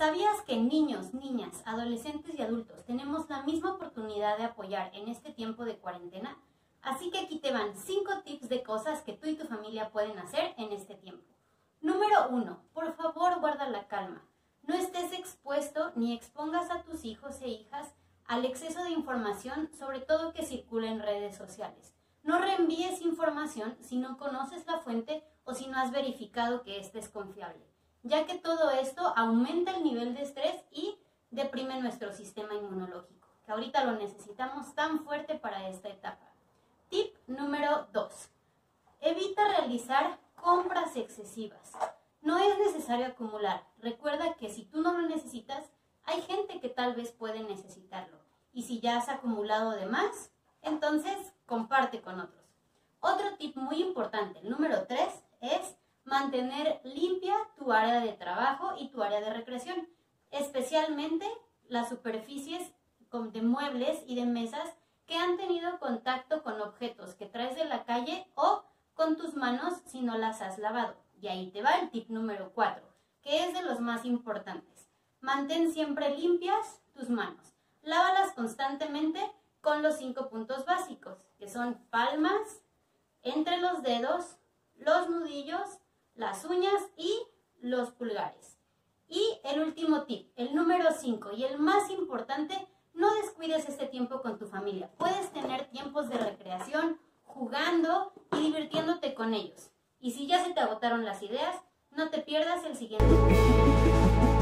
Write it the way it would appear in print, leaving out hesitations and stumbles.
¿Sabías que niños, niñas, adolescentes y adultos tenemos la misma oportunidad de apoyar en este tiempo de cuarentena? Así que aquí te van 5 tips de cosas que tú y tu familia pueden hacer en este tiempo. Número 1. Por favor, guarda la calma. No estés expuesto ni expongas a tus hijos e hijas al exceso de información, sobre todo que circula en redes sociales. No reenvíes información si no conoces la fuente o si no has verificado que ésta es confiable, ya que todo esto aumenta el nivel de estrés y deprime nuestro sistema inmunológico, que ahorita lo necesitamos tan fuerte para esta etapa. Tip número 2. Evita realizar compras excesivas. No es necesario acumular. Recuerda que si tú no lo necesitas, hay gente que tal vez puede necesitarlo. Y si ya has acumulado de más, entonces comparte con otros. Otro tip muy importante, el número 3, es mantener limpia tu área de trabajo y tu área de recreación, especialmente las superficies de muebles y de mesas que han tenido contacto con objetos que traes de la calle o con tus manos si no las has lavado. Y ahí te va el tip número 4, que es de los más importantes. Mantén siempre limpias tus manos. Lávalas constantemente con los 5 puntos básicos, que son palmas, entre los dedos, los nudillos, las uñas y los pulgares. Y el último tip, el número 5 y el más importante, no descuides este tiempo con tu familia. Puedes tener tiempos de recreación, jugando y divirtiéndote con ellos. Y si ya se te agotaron las ideas, no te pierdas el siguiente.